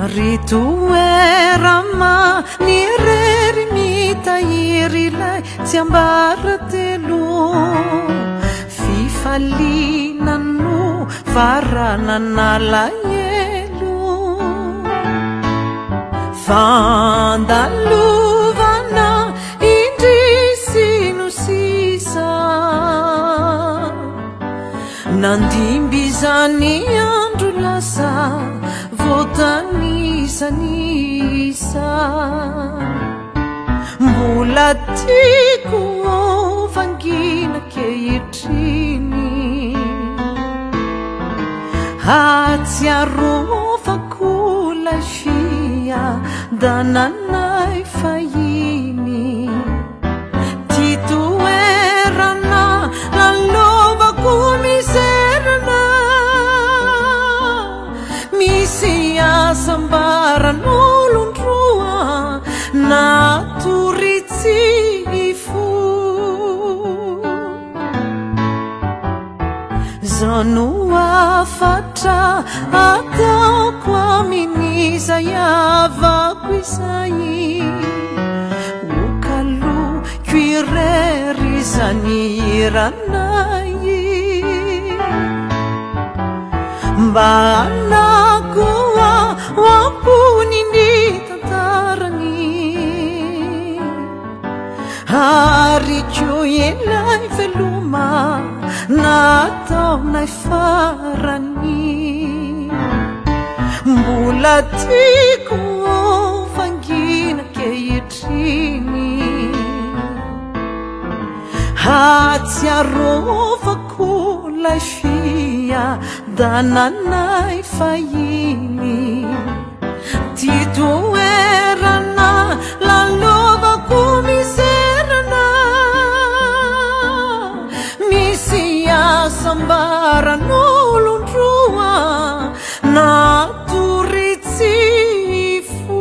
ritoerama nirery mitahiry ilay tsy ambara telo fifalinano varananalahelo vandalovana indrisino sisa nandimby zany andro lasa votanisanisa mbola tiako vangina kehitriny hatsiarovako lay fia dananay fahiny titoerana lalovako miserana misy asambaran'olondroa natoritsy fo zano afatra ataoko amin'izay avako izay okaloko irery zany iranay mba anakoa ampony ny tantarany ary ko elay veloma nataonay farany mbola tiako vangina kehitriny hatsiarovako lay fia dananay fahiny titoerana lalovako miserana misy asambaran'olondroa natoritsy fo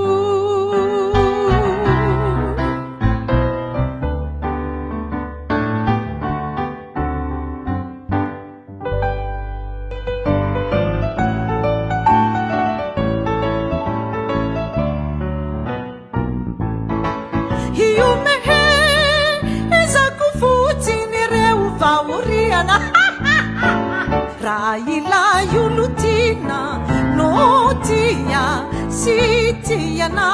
iomehe ezako fotsiny reo vaoriana raha ilay olo tina no tia sy tiana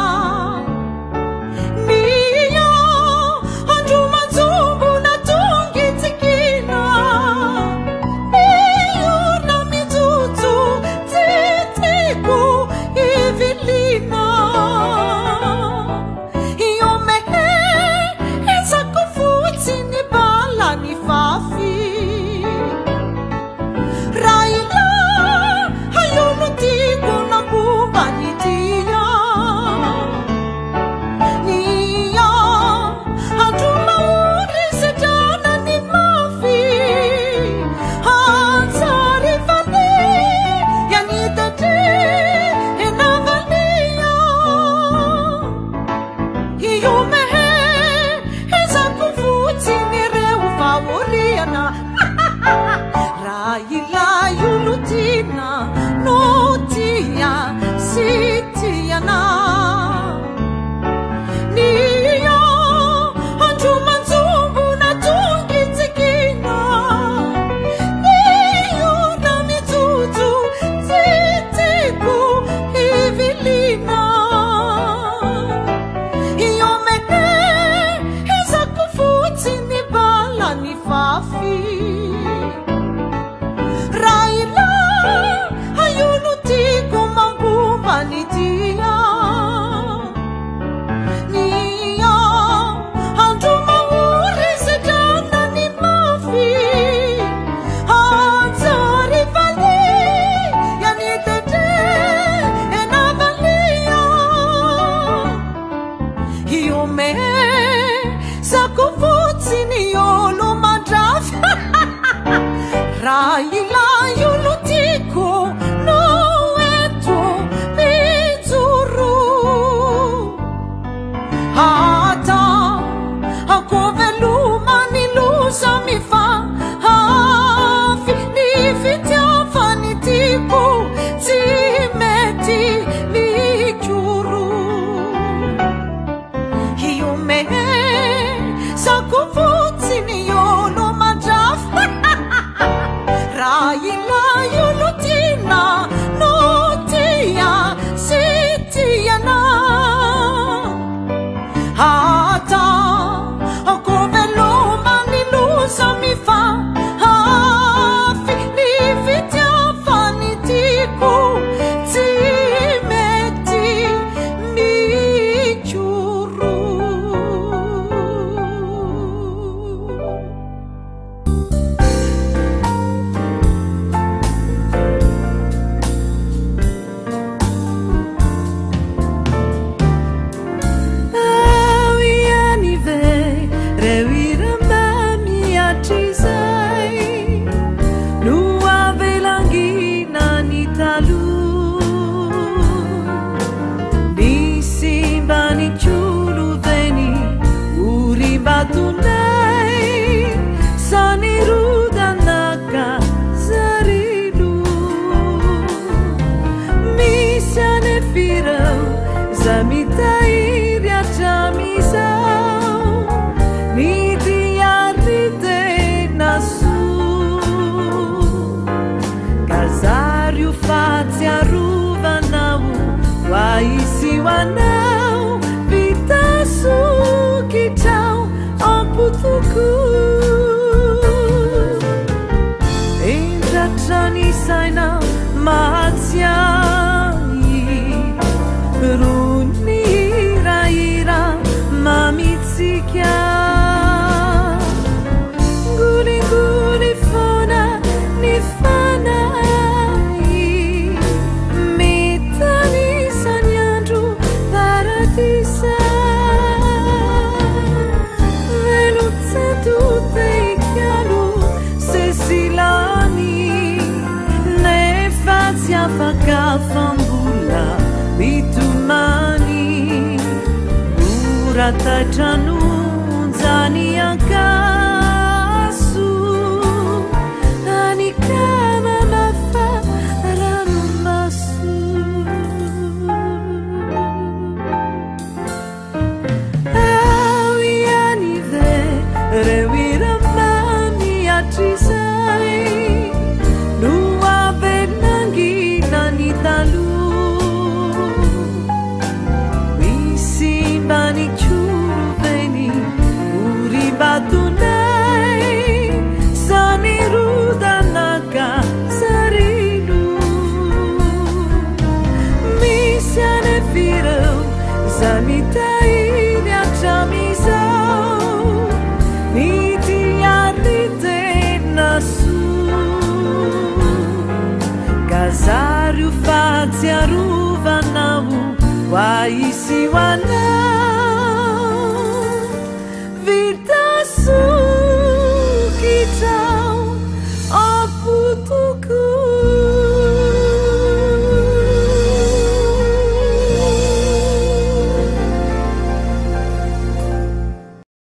mio andro manjombo na tonga itsikina miorna mijotso tsy tiako ivilina iomehe ezako fotsiny balany fafy raila hayono tiko na bomba ni tia nia andro maori sedrana ni mafy hatsary vane yanitatre enavalia iomehe ezako fotsiny reo favoriana raha ilay olo tina no tia sy tiana nia andro manjombo na tonga itsikina niorna mijotso tsy tiako ivilina iomehe ezako fotsiny balany fafy raila hayono tiko mambomba ny tia nia andro maory sedrana ny mafy hatsary vale yanitatre enavalia iomehe zako fotsiny olo mandrafy raha ilay olo tiko no eto mijoro hata ako velomany loza mifa hafy ny fitiavany tiko tsy mety hata koveloma nilusami fa hafi nifitia fanitiku timeti michuru Wanau vitasu kitau amputuku indratrani saina mahatsiai rony hiraira mamitsika ngulinguli fona ny fanai mitanisany andro paradisa velotsetuteikialo sesilani nefatsy afaka fambola mitomany urataitranon-jany akaso anikama mafa ranomaso ao ianive reo iramamy atrisay no avelangina ny talo Banichuveni uribatunai sanirudanaka sarilu misiane firau zamitaini achamizau nitiarite nasu Kazaru faziaruvanau waisi wanau